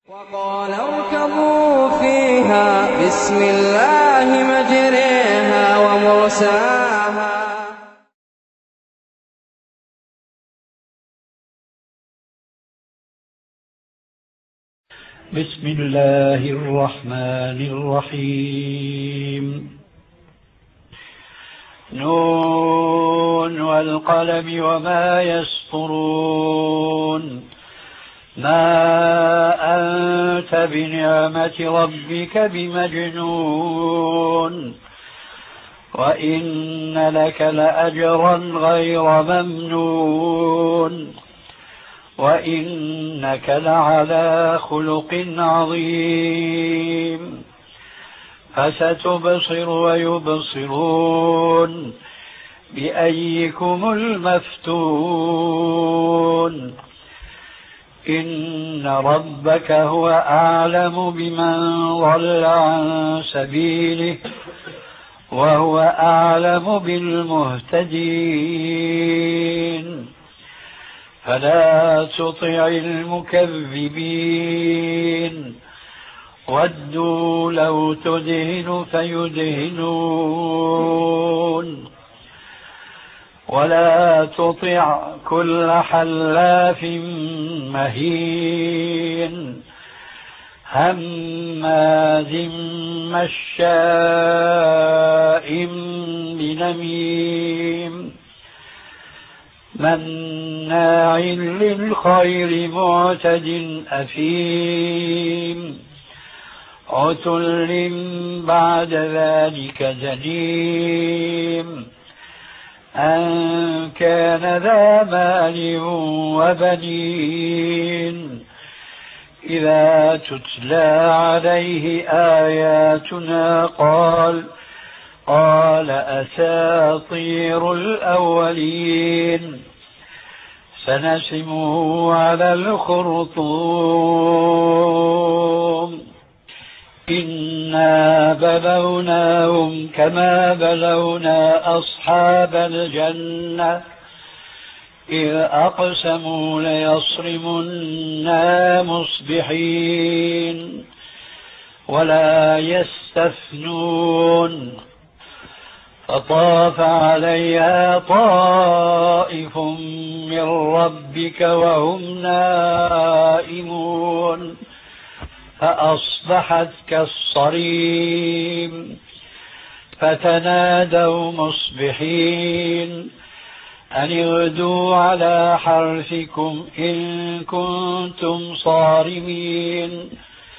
وقال اركبوا فيها بسم الله مجريها ومرساها. بسم الله الرحمن الرحيم. نون والقلم وما يسطرون. ما أنت بنعمة ربك بمجنون وإن لك لأجرا غير ممنون وإنك لعلى خلق عظيم. فستبصر ويبصرون بأيكم المفتون. إن ربك هو أعلم بمن ضل عن سبيله وهو أعلم بالمهتدين. فلا تطع المكذبين ودوا لو تدهن فيدهنون ولا تطع كل حلاف مهين هماز مشاء بنميم مناع للخير معتد أثيم عتل بعد ذلك زنيم أن كان ذا مال وبنين إذا تتلى عليه آياتنا قال أساطير الأولين سنسمه على الخرطوم. إنا بلوناهم كما بلونا أصحاب الجنة إذ أقسموا ليصرمنا مصبحين ولا يستثنون. فطاف عليها طائف من ربك وهم نائمون فأصبحت كالصريم. فتنادوا مصبحين أن اغدوا على حرثكم إن كنتم صارمين.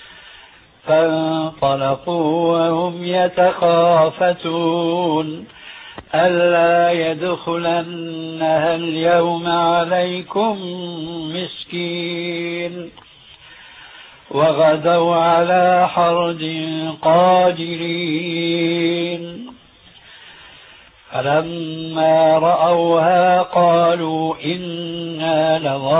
فانطلقوا وهم يتخافتون ألا يدخلنها اليوم عليكم مسكين. وغدوا على حرد قادرين. فلما رأوها قالوا إنا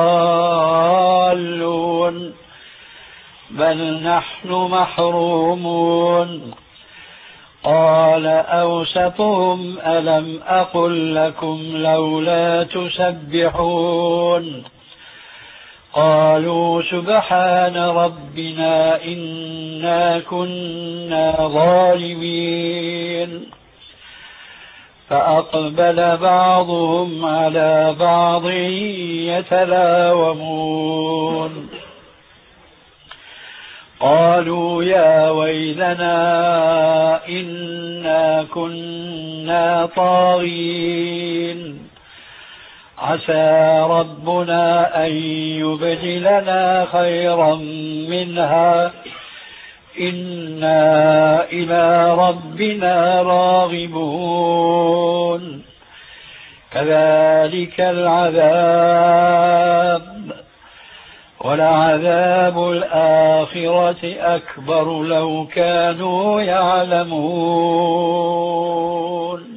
لضالون بل نحن محرومون. قال أوسطهم ألم أقل لكم لولا تسبحون. قالوا سبحان ربنا إنا كنا ظالمين. فأقبل بعضهم على بعض يتلاومون. قالوا يا ويلنا إنا كنا طاغين عسى ربنا أن يبدلنا خيرا منها إنا إلى ربنا راغبون. كذلك العذاب ولعذاب الآخرة أكبر لو كانوا يعلمون.